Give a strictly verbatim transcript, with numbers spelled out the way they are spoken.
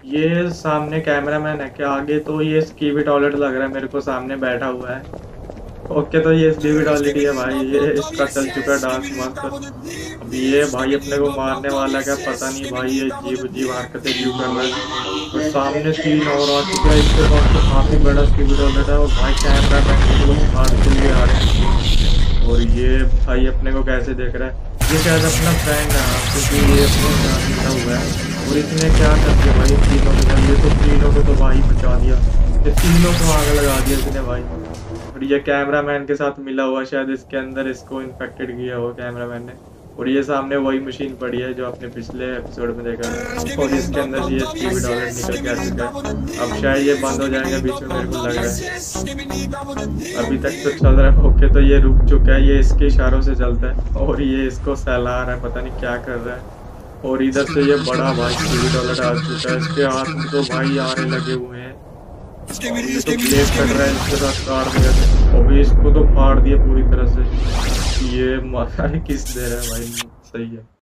ये सामने कैमरामैन है क्या आगे? तो ये स्कीबी टॉयलेट लग रहा है मेरे को, सामने बैठा हुआ है। ओके तो ये स्कीबी टॉयलेट ही है भाई, ये इसका चल चुका है डांस मस्त। अब ये भाई अपने को मारने वाला है क्या पता नहीं भाई, ये अजीब अजीब हरकतें क्यों कर रहा है। और सामने तीन और आ चुके हैं, इसके पास तो काफी बड़ा स्कीबी टॉयलेट है। और भाई कैमरामैन को लोग मारते हुए आ रहे हैं। और ये भाई अपने को कैसे देख रहा है, ये शायद अपना फ्रेंड है हाँ, क्योंकि ये अपने साथ मिला हुआ है। और इसने क्या कर दिया भाई तीनों के साथ, ये तो तीनों को तो भाई बचा दिया, ये तीनों को आग लगा दिया इसने भाई। और ये कैमरामैन के साथ मिला हुआ, शायद इसके अंदर इसको इन्फेक्टेड किया हुआ कैमरामैन ने। और ये सामने वही मशीन पड़ी है जो आपने पिछले एपिसोड में देखा था। और इसके अंदर ये स्कीबी डॉलर निकल के आ चुका है। अब शायद ये बंद हो जाएगा बीच में, मेरे को लग रहा है। अभी तक तो चल रहा है। ओके तो ये रुक चुका है, ये इसके इशारों से चलता है। और ये इसको सहला रहा है, पता नहीं क्या कर रहा है। और इधर से ये बड़ा भाई स्कीबी डॉलर आ चुका है, इसके हाथ में तो भाई आरे लगे हुए हैं। और ये तो प्लेस कर रहा है, इसके साथ काट दिया। और इसको तो फाड़ दिया पूरी तरह से। ये मारा किस दे रहा है भाई, सही है।